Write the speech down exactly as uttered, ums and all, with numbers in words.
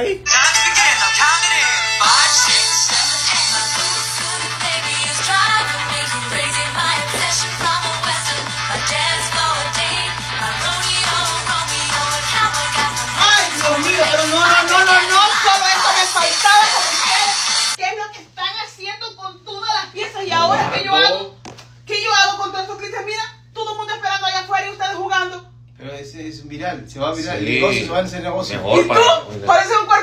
ahí. Ay, Dios mío, pero no, no, no, no, no, solo esto me faltaba con ustedes. ¿Qué es lo que están haciendo con todas las piezas? Y ahora, ¿qué yo hago? ¿Qué yo hago con todo esto, Cristian? Mira, todo el mundo esperando allá afuera y ustedes jugando. Pero es, es viral, se va a viral. Sí. El negocio se va a hacer negocio. Mejor ¿Y tú? para- Parece un